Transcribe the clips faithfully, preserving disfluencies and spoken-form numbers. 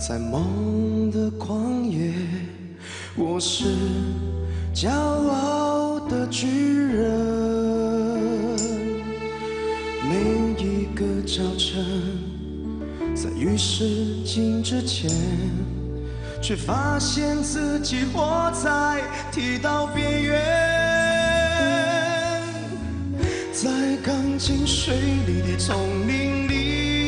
在梦的旷野，我是骄傲的巨人。每一个早晨，在浴室镜之前，却发现自己活在剃刀边缘。在刚进水里的丛林里，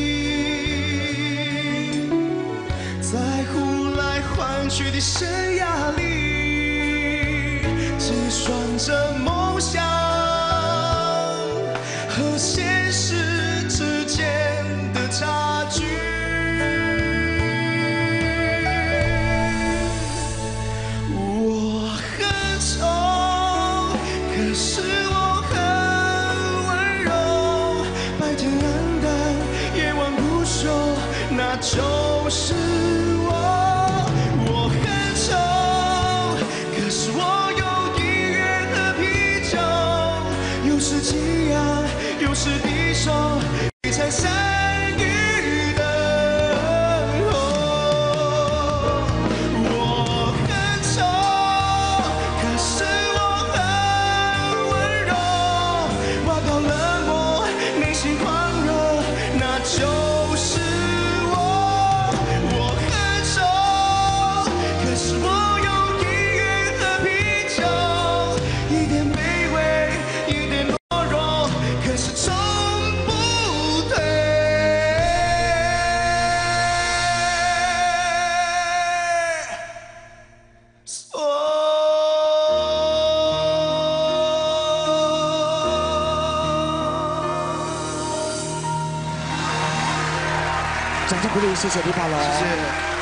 在呼来唤去的生涯里，计算着梦想和现实之间的差距。我很丑，可是我很温柔。白天暗淡，夜晚不休，那就是我。我很丑，可是我有音乐和啤酒，有时激昂，有时低手，你才善于等候。我很丑，可是我很温柔，外表冷漠，内心狂热，那就是我。我很丑，可是我有音乐和啤酒，一点卑微，一点懦弱，可是从不退。 掌声鼓励，谢谢李宝龙。 谢谢。